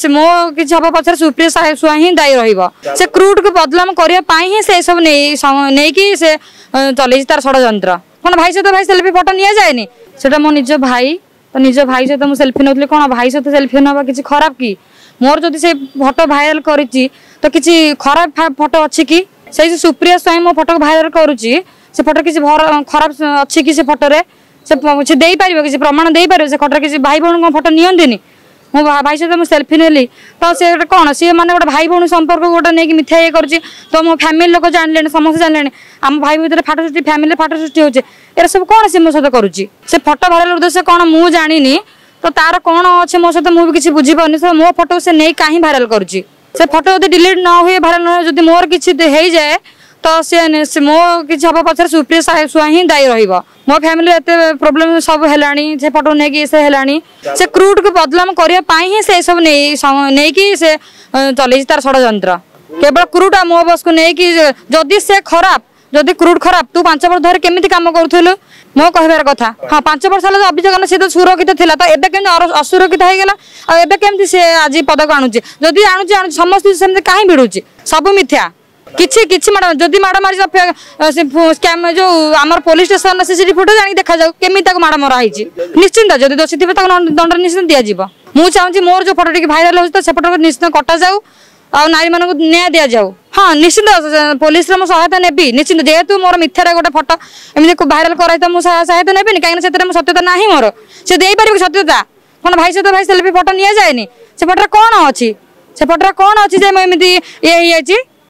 मो किसी हम पचर सुप्रिया सुआ ही दायी रही क्रूड को बदनाम करने से सब नहीं से चल तार षड्यंत्र कौन भाई सहित भाई सेल्फी फोटो नि जाए सेटा मो निज भाई तो निज भाई सहित मुझे सेल्फी नौली कौन भाई सहित सेल्फी ना कि खराब कि मोर जदि से फोटो भाइराल करी तो किसी खराब फोटो अच्छी कि से सुप्रिया स्वाई मो फोटो भाइराल करुच्ची से फोटो किसी खराब अच्छी कि से फोटो से दे पार किसी प्रमाण दे पार से फोटो किसी भाई भौणी फोटो नियंती मो भाई सहित मुझे सेल्फी नेली तो से कौन सी मैंने गोटे भाई भौणी संपर्क गोटे नहीं मिथ्या ये कर तो मो फैमिली लोक जानले समस्त जानले आम भाई भर फाट सृष्टि फैमिली फाट सृष्टि होचे ये सब कौन सी मो सहित करुच्ची से फोटो भाइराल उद्देश्य कौन मु जानी तो तार कौन अच्छे मो सहित मुझे किसी बुझीपारनी तो मो फोटो से नहीं कहीं भाइराल करुच्ची से फोटो जब डिलीट न हुए भाइराल न हुए जब मोर किसी हो जाए तो सी मो किसी हम पचर सुप्रिया सुआ ही दायी रही मो फैमिली एत प्रोब्लेम सब है से फोटो नहीं से है से क्रूड को बदनाम करने से सब नहीं से चल तार षड्यंत्र केवल क्रूड मो बस को लेकिन जदि से खराब जदि क्रूड खराब तू 5 वर्ष धरे केमी कम करूलु मो कहबार कथा हाँ 5 वर्ष है अभियोग सी तो सुरक्षित था तो एबे केमती असुरक्षित होगा एबे केमती सी आज पदक आणुची जदि आणुची समस्त सेमती कहीं भिड़ुची सब मिथ्या किछि किछि मैडम जदि माड़ मारी स्कैम जो आमर पुलिस स्टेशन सीसीटीवी फुटेज आनी देखा जाऊ केमी माड़ मरा निश्चिंत जदि दोषी थे दंड निश्चित दिज्व मुझे चाहूँगी मोर जो फोटो टी भाइराल हो से फोटो निश्चित कटा जाऊ आ नारी मान न्याय दि जाऊ हाँ निश्चित पुलिस सहायता नेबी निश्चित जेहेतु मोर मिथ्यार गोटे फोटो एमती भाइराल कराई तो मुझे सहायता नेबी कहीं सत्यता ना मोर से दे पार सत्यता कौन भाई सहित भाई सेल्फी फोटो नि जाए से फोटो कौन अच्छी से फोटो कौन अच्छी एमती ये